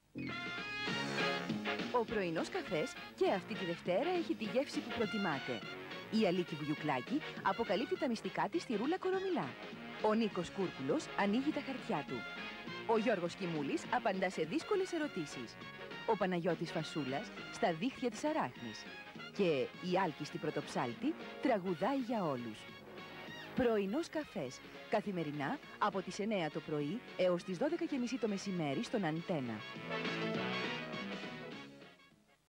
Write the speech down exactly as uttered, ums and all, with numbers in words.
Ο πρωινός καφές και αυτή τη Δευτέρα έχει τη γεύση που προτιμάτε. Η Αλίκη Βουγιουκλάκη αποκαλύπτει τα μυστικά της στη ρούλα κορομιλά. Ο Νίκος Κούρκουλος ανοίγει τα χαρτιά του. Ο Γιώργος Κιμούλης απαντά σε δύσκολες ερωτήσεις. Ο Παναγιώτης Φασούλας στα δίχτυα της αράχνης. Και η Άλκιστη Πρωτοψάλτη τραγουδάει για όλους. Πρωινός καφές, καθημερινά από τις εννέα το πρωί έως τις δώδεκα και μισή το μεσημέρι στον Αντένα.